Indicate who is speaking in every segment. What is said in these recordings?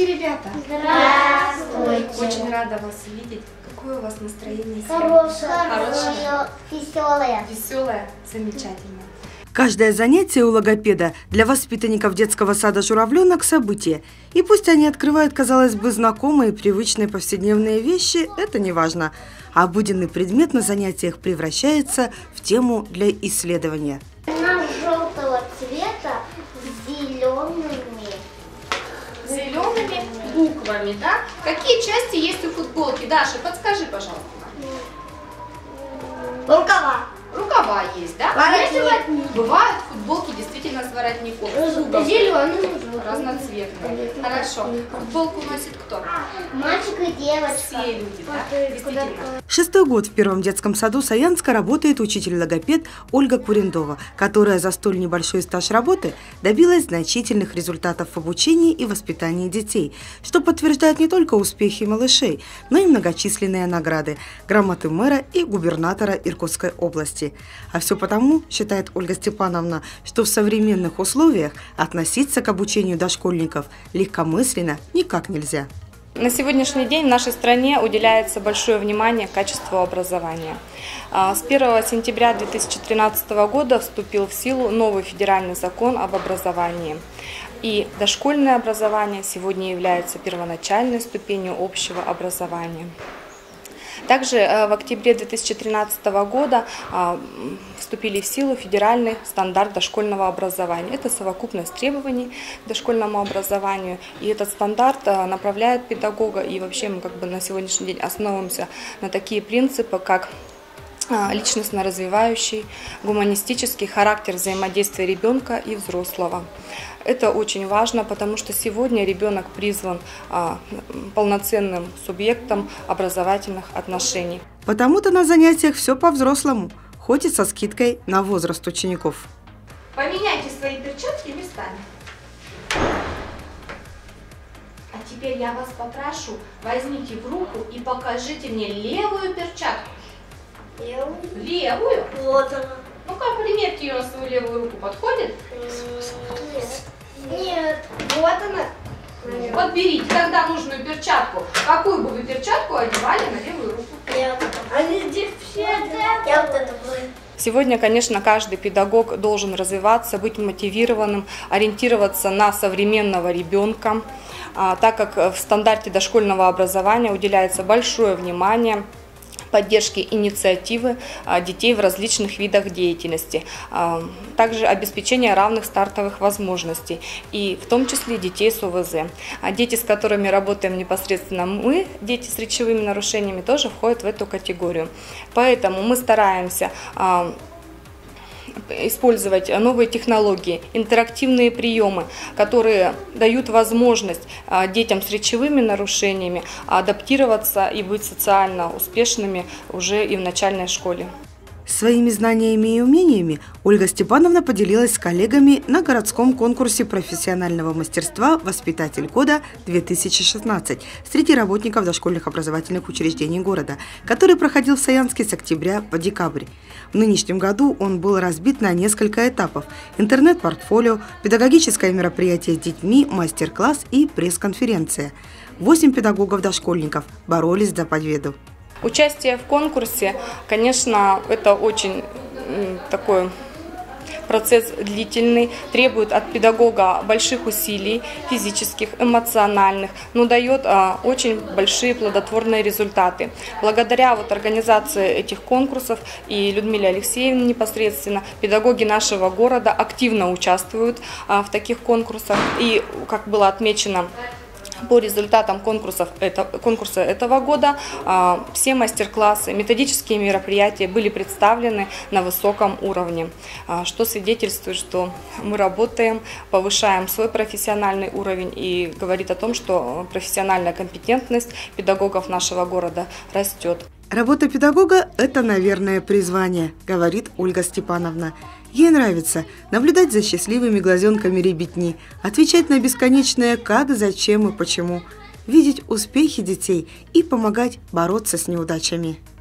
Speaker 1: ребята!
Speaker 2: Здравствуйте!
Speaker 1: Очень рада вас видеть. Какое у вас настроение?
Speaker 2: Хорошее, веселое.
Speaker 1: Веселое? Замечательно.
Speaker 3: Каждое занятие у логопеда для воспитанников детского сада «Журавленок» – событие. И пусть они открывают, казалось бы, знакомые, привычные повседневные вещи, это не важно. А обыденный предмет на занятиях превращается в тему для исследования.
Speaker 2: Она желтого цвета с зелеными
Speaker 1: Буквами, да? Какие части есть у футболки? Даша, подскажи, пожалуйста.
Speaker 2: Рукава.
Speaker 1: Рукава есть, да?
Speaker 2: Воротник.
Speaker 1: Бывают футболки действительно с воротником.
Speaker 2: Зеленый.
Speaker 1: Разноцветные. Хорошо. Футболку носит кто?
Speaker 2: Мальчик и девочка.
Speaker 1: Все люди, да? Действительно.
Speaker 3: 6-й год в первом детском саду Саянска работает учитель-логопед Ольга Курендова, которая за столь небольшой стаж работы добилась значительных результатов в обучении и воспитании детей, что подтверждает не только успехи малышей, но и многочисленные награды, грамоты мэра и губернатора Иркутской области. А все потому, считает Ольга Степановна, что в современных условиях относиться к обучению дошкольников легкомысленно никак нельзя.
Speaker 4: На сегодняшний день в нашей стране уделяется большое внимание качеству образования. С 1 сентября 2013 года вступил в силу новый федеральный закон об образовании. И дошкольное образование сегодня является первоначальной ступенью общего образования. Также в октябре 2013 года вступили в силу федеральный стандарт дошкольного образования. Это совокупность требований к дошкольному образованию. И этот стандарт направляет педагога. И вообще мы на сегодняшний день основываемся на такие принципы, как личностно развивающий, гуманистический характер взаимодействия ребенка и взрослого. Это очень важно, потому что сегодня ребенок призван полноценным субъектом образовательных отношений.
Speaker 3: Потому-то на занятиях все по-взрослому, хоть и со скидкой на возраст учеников.
Speaker 1: Поменяйте свои перчатки местами. А теперь я вас попрошу, возьмите в руку и покажите мне левую перчатку. Левую?
Speaker 2: Вот она.
Speaker 1: Ну-ка, примерьте ее на свою левую руку. Подходит?
Speaker 2: Нет. Вот она.
Speaker 1: Вот берите тогда нужную перчатку. Какую бы вы перчатку одевали на левую руку?
Speaker 2: Они здесь все. Я вот это буду.
Speaker 4: Сегодня, конечно, каждый педагог должен развиваться, быть мотивированным, ориентироваться на современного ребенка, так как в стандарте дошкольного образования уделяется большое внимание поддержки инициативы детей в различных видах деятельности, также обеспечение равных стартовых возможностей, и в том числе детей с ОВЗ. Дети, с которыми работаем непосредственно мы, дети с речевыми нарушениями, тоже входят в эту категорию. Поэтому мы стараемся использовать новые технологии, интерактивные приемы, которые дают возможность детям с речевыми нарушениями адаптироваться и быть социально успешными уже и в начальной школе.
Speaker 3: Своими знаниями и умениями Ольга Степановна поделилась с коллегами на городском конкурсе профессионального мастерства «Воспитатель года-2016» среди работников дошкольных образовательных учреждений города, который проходил в Саянске с октября по декабрь. В нынешнем году он был разбит на несколько этапов – интернет-портфолио, педагогическое мероприятие с детьми, мастер-класс и пресс-конференция. 8 педагогов-дошкольников боролись за победу.
Speaker 4: Участие в конкурсе, конечно, это очень такой процесс длительный, требует от педагога больших усилий, физических, эмоциональных, но дает очень большие плодотворные результаты. Благодаря организации этих конкурсов и Людмиле Алексеевне непосредственно, педагоги нашего города активно участвуют в таких конкурсах. И, как было отмечено, по результатам конкурса этого года все мастер-классы, методические мероприятия были представлены на высоком уровне, что свидетельствует, что мы работаем, повышаем свой профессиональный уровень и говорит о том, что профессиональная компетентность педагогов нашего города растет.
Speaker 3: Работа педагога – это, наверное, призвание, говорит Ольга Степановна. Ей нравится наблюдать за счастливыми глазенками ребятни, отвечать на бесконечное «как», «зачем» и «почему», видеть успехи детей и помогать бороться с неудачами.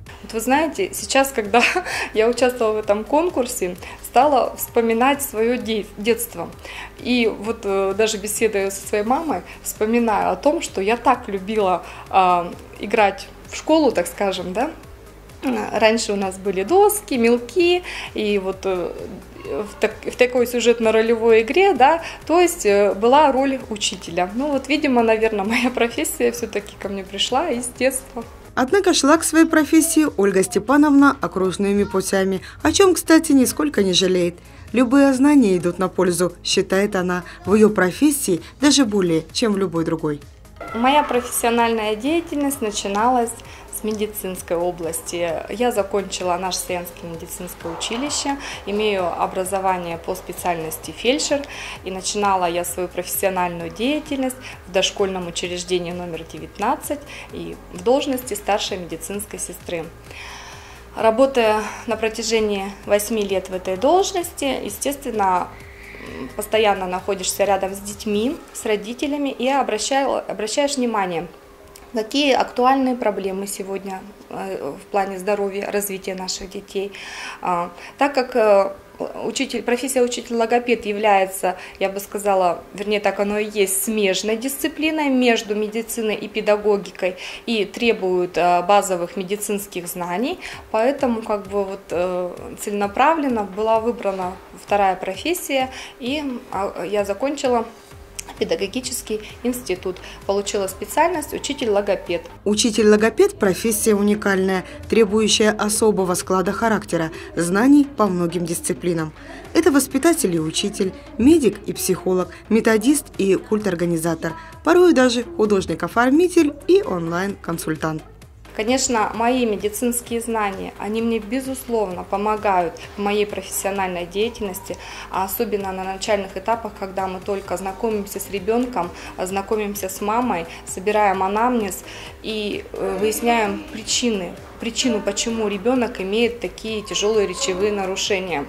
Speaker 4: Вот вы знаете, сейчас, когда я участвовала в этом конкурсе, стала вспоминать свое детство. И вот даже беседуя со своей мамой, вспоминаю о том, что я так любила играть в школу, так скажем, да. Раньше у нас были доски, мелки, и вот в такой сюжетно-ролевой игре, да, то есть была роль учителя. Ну вот, видимо, наверное, моя профессия все-таки ко мне пришла из детства.
Speaker 3: Однако шла к своей профессии Ольга Степановна окружными путями, о чем, кстати, нисколько не жалеет. Любые знания идут на пользу, считает она, в ее профессии даже более, чем в любой другой.
Speaker 4: Моя профессиональная деятельность начиналась с медицинской области. Я закончила наше Саянское медицинское училище, имею образование по специальности фельдшер, и начинала я свою профессиональную деятельность в дошкольном учреждении номер 19 и в должности старшей медицинской сестры. Работая на протяжении 8 лет в этой должности, естественно, постоянно находишься рядом с детьми, с родителями и обращаешь внимание, какие актуальные проблемы сегодня в плане здоровья, развития наших детей. Так как профессия учитель-логопед является, я бы сказала, вернее так оно и есть, смежной дисциплиной между медициной и педагогикой и требует базовых медицинских знаний, поэтому как бы вот целенаправленно была выбрана вторая профессия, и я закончила педагогический институт. Получила специальность учитель-логопед.
Speaker 3: Учитель-логопед – профессия уникальная, требующая особого склада характера, знаний по многим дисциплинам. Это воспитатель и учитель, медик и психолог, методист и культорганизатор, порой даже художник-оформитель и онлайн-консультант.
Speaker 4: Конечно, мои медицинские знания, они мне, безусловно, помогают в моей профессиональной деятельности, а особенно на начальных этапах, когда мы только знакомимся с ребенком, знакомимся с мамой, собираем анамнез и выясняем причину, почему ребенок имеет такие тяжелые речевые нарушения.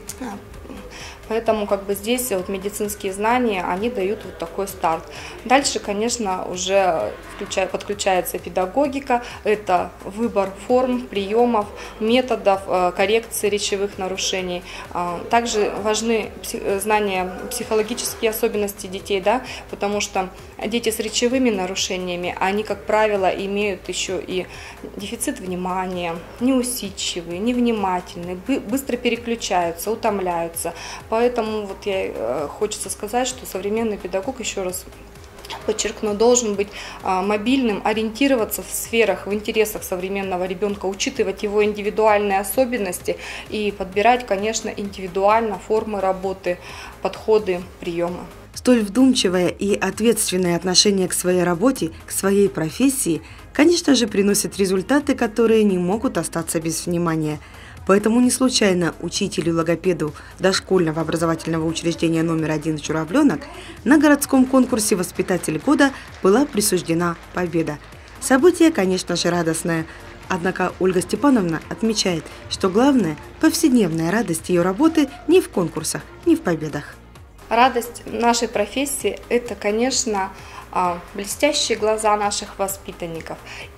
Speaker 4: Поэтому как бы здесь вот медицинские знания, они дают вот такой старт. Дальше, конечно, уже подключается педагогика, это выбор форм, приемов, методов коррекции речевых нарушений. Также важны знания психологические особенности детей, да, потому что дети с речевыми нарушениями, они, как правило, имеют еще и дефицит внимания, неусидчивые, невнимательные, быстро переключаются, утомляются. Поэтому вот хочется сказать, что современный педагог, еще раз подчеркну, должен быть мобильным, ориентироваться в сферах, в интересах современного ребенка, учитывать его индивидуальные особенности и подбирать, конечно, индивидуально формы работы, подходы, приемы.
Speaker 3: Столь вдумчивое и ответственное отношение к своей работе, к своей профессии, конечно же, приносит результаты, которые не могут остаться без внимания. Поэтому не случайно учителю-логопеду дошкольного образовательного учреждения номер 1 «Журавленок» на городском конкурсе «Воспитатель года» была присуждена победа. Событие, конечно же, радостное. Однако Ольга Степановна отмечает, что главное – повседневная радость ее работы не в конкурсах, не в победах.
Speaker 4: Радость нашей профессии – это, конечно, блестящие глаза наших воспитанников.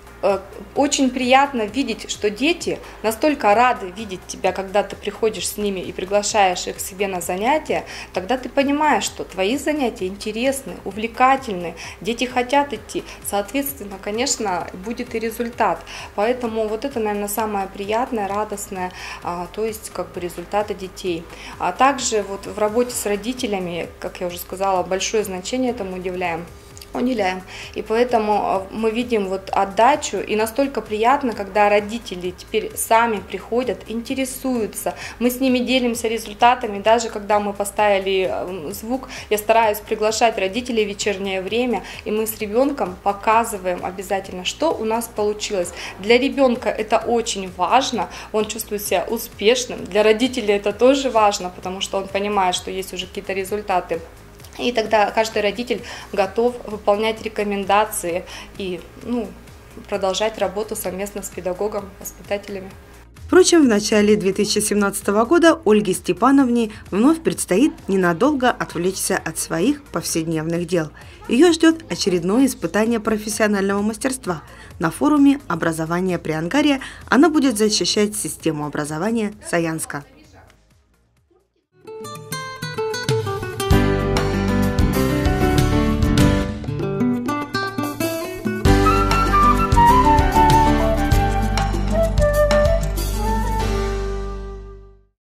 Speaker 4: Очень приятно видеть, что дети настолько рады видеть тебя, когда ты приходишь с ними и приглашаешь их к себе на занятия, тогда ты понимаешь, что твои занятия интересны, увлекательны, дети хотят идти, соответственно, конечно, будет и результат. Поэтому вот это, наверное, самое приятное, радостное, то есть как бы результаты детей. А также вот в работе с родителями, как я уже сказала, большое значение этому уделяем. И поэтому мы видим вот отдачу, и настолько приятно, когда родители теперь сами приходят, интересуются, мы с ними делимся результатами, даже когда мы поставили звук, я стараюсь приглашать родителей в вечернее время, и мы с ребенком показываем обязательно, что у нас получилось. Для ребенка это очень важно, он чувствует себя успешным, для родителей это тоже важно, потому что он понимает, что есть уже какие-то результаты. И тогда каждый родитель готов выполнять рекомендации и продолжать работу совместно с педагогом, воспитателями.
Speaker 3: Впрочем, в начале 2017 года Ольге Степановне вновь предстоит ненадолго отвлечься от своих повседневных дел. Ее ждет очередное испытание профессионального мастерства. На форуме образования при Ангаре она будет защищать систему образования Саянска.